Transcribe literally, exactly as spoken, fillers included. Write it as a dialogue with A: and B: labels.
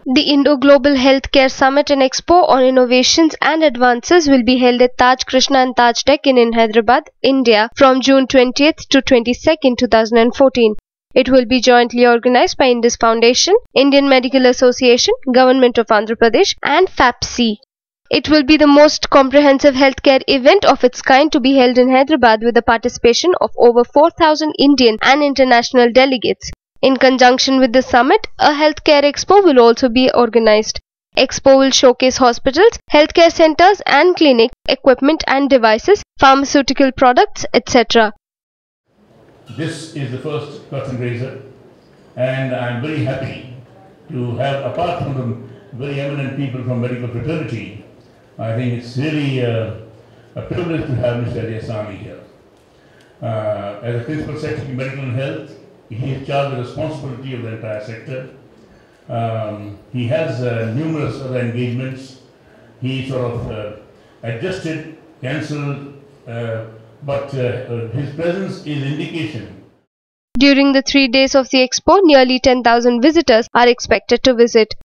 A: The Indo-Global Healthcare Summit and Expo on Innovations and Advances will be held at Taj Krishna and Taj Tech Inn in Hyderabad, India from June twentieth to twenty-second, two thousand fourteen. It will be jointly organized by Indus Foundation, Indian Medical Association, Government of Andhra Pradesh and FAPSI. It will be the most comprehensive healthcare event of its kind to be held in Hyderabad with the participation of over four thousand Indian and international delegates. In conjunction with the summit, a healthcare expo will also be organized. Expo will showcase hospitals, healthcare centers and clinic, equipment and devices, pharmaceutical products, et cetera.
B: This is the first curtain raiser, and I am very happy to have, apart from the very eminent people from medical fraternity, I think it's really uh, a privilege to have Mister Yasani here. Uh, as a Principal Secretary of Medical and Health, he is charged with the responsibility of the entire sector. Um, he has uh, numerous other engagements. He sort of uh, adjusted, cancelled, uh, but uh, his presence is indication.
A: During the three days of the expo, nearly ten thousand visitors are expected to visit.